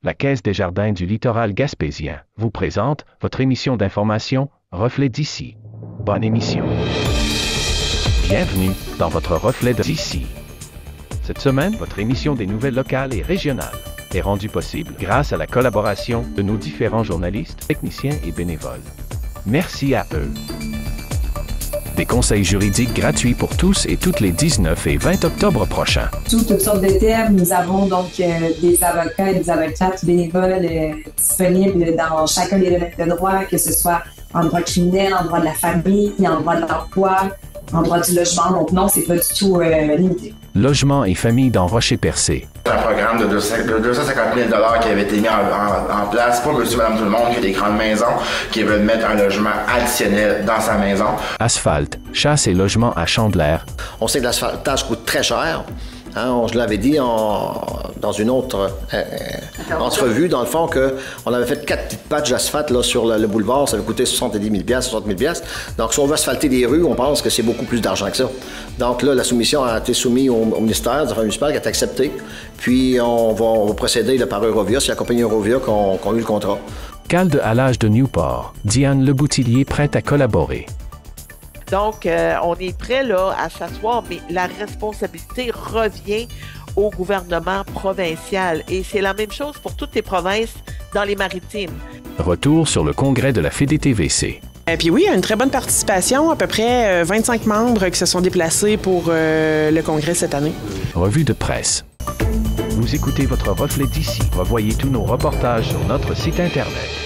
La Caisse des Jardins du littoral gaspésien vous présente votre émission d'information Reflet d'ici. Bonne émission. Bienvenue dans votre Reflet d'ici. Cette semaine, votre émission des nouvelles locales et régionales est rendue possible grâce à la collaboration de nos différents journalistes, techniciens et bénévoles. Merci à eux. Des conseils juridiques gratuits pour tous et toutes les 19 et 20 octobre prochains. Sous toutes sortes de thèmes, nous avons donc des avocats et des avocates bénévoles disponibles dans chacun des domaines de droit, que ce soit en droit criminel, en droit de la famille, en droit de l'emploi, en droit du logement. Donc non, c'est pas du tout limité. Logement et famille dans Rocher-Percé. C'est un programme de 250 000 $ qui avait été mis en place pour monsieur, madame, tout le monde, qui a des grandes maisons, qui veulent mettre un logement additionnel dans sa maison. Asphalte, chasse et logement à Chandeleur. On sait que l'asphaltage coûte très cher. Hein, je l'avais dit dans une autre entrevue, dans le fond, qu'on avait fait 4 petites patchs d'asphalte là, sur le boulevard. Ça avait coûté 70 000 60 000 Donc, si on veut asphalter des rues, on pense que c'est beaucoup plus d'argent que ça. Donc là, la soumission a été soumise au ministère des Affaires municipales qui a été acceptée. Puis, on va procéder là, par Eurovia. C'est la compagnie Eurovia qui a eu le contrat. Cale de halage de Newport. Diane Leboutillier prête à collaborer. Donc, on est prêt là, à s'asseoir, mais la responsabilité revient au gouvernement provincial. Et c'est la même chose pour toutes les provinces dans les maritimes. Retour sur le congrès de la FEDETVC. Puis oui, il y a une très bonne participation, à peu près 25 membres qui se sont déplacés pour le congrès cette année. Revue de presse. Vous écoutez votre reflet d'ici. Revoyez tous nos reportages sur notre site Internet.